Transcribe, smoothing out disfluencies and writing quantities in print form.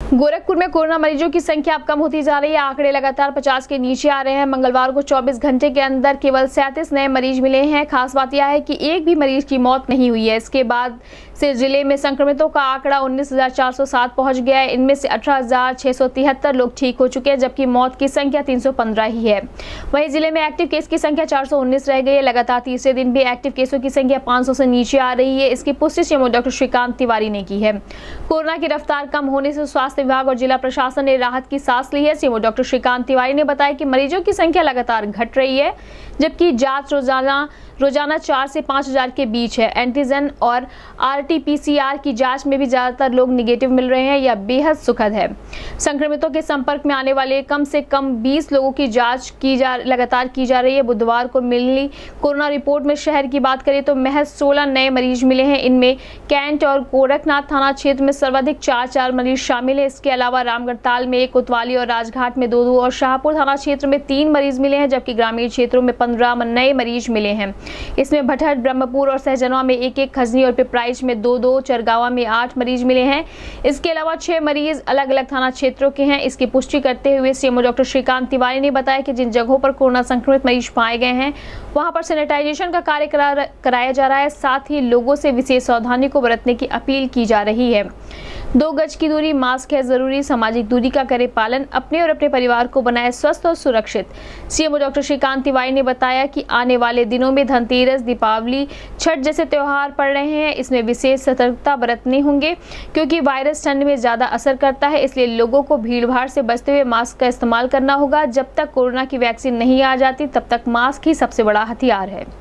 गोरखपुर में कोरोना मरीजों की संख्या अब कम होती जा रही है। आंकड़े लगातार 50 के नीचे आ रहे हैं। मंगलवार को 24 घंटे के अंदर केवल 37 नए मरीज मिले हैं। खास बात यह है कि एक भी मरीज की मौत नहीं हुई है। इसके बाद से जिले में संक्रमितों का आंकड़ा 19,407 पहुंच गया है। इनमें से 18,673 लोग ठीक हो चुके हैं, जबकि मौत की संख्या 315 ही है। वहीं जिले में एक्टिव केस की संख्या 419 रह गई है। लगातार तीसरे दिन भी एक्टिव केसों की संख्या 500 से नीचे आ रही है। इसकी पुष्टि सीएमओ डॉक्टर श्रीकांत तिवारी ने की है। कोरोना की रफ्तार कम होने से स्वास्थ्य विभाग और जिला प्रशासन ने राहत की सांस ली है। सीएमओ डॉक्टर श्रीकांत तिवारी ने बताया कि मरीजों की संख्या लगातार घट रही है, जबकि जांच रोजाना 4 से 5,000 के बीच है। एंटीजन और आरटी-पीसीआर की जांच में भी ज्यादातर लोग निगेटिव मिल रहे हैं। यह बेहद सुखद है। संक्रमितों के संपर्क में आने वाले कम से कम 20 लोगों की जांच लगातार की जा रही है। बुधवार को मिली कोरोना रिपोर्ट में शहर की बात करें तो महज 16 नए मरीज मिले हैं। इनमें कैंट और गोरखनाथ थाना क्षेत्र में सर्वाधिक 4 मरीज शामिल है। इसके अलावा रामगढ़ताल में 1, कोतवाली और राजघाट में 2 और शाहपुर थाना क्षेत्र में 3 मरीज मिले हैं, जबकि ग्रामीण क्षेत्रों में 15 नए मरीज मिले हैं। इसमें भटहट, ब्रह्मपुर और सहजनवा में 1, खजनी और पिपराइच में 2, चरगावा में 8 मरीज मिले हैं। इसके अलावा 6 मरीज अलग अलग थाना क्षेत्रों के हैं। इसकी पुष्टि करते हुए सीएमओ डॉक्टर श्रीकांत तिवारी ने बताया कि जिन जगहों पर कोरोना संक्रमित मरीज पाए गए हैं वहां पर सैनिटाइजेशन का कार्य कराया जा रहा है। साथ ही लोगों से विशेष सावधानी को बरतने की अपील की जा रही है। 2 गज की दूरी, मास्क है जरूरी, सामाजिक दूरी का करे पालन, अपने और अपने परिवार को बनाए स्वस्थ और सुरक्षित। सीएमओ डॉक्टर श्रीकांत तिवारी ने बताया कि आने वाले दिनों में धनतेरस, दीपावली, छठ जैसे त्योहार पड़ रहे हैं। इसमें विशेष सतर्कता बरतने होंगे क्योंकि वायरस ठंड में ज्यादा असर करता है। इसलिए लोगों को भीड़-भाड़ से बचते हुए मास्क का इस्तेमाल करना होगा। जब तक कोरोना की वैक्सीन नहीं आ जाती तब तक मास्क ही सबसे बड़ा हथियार है।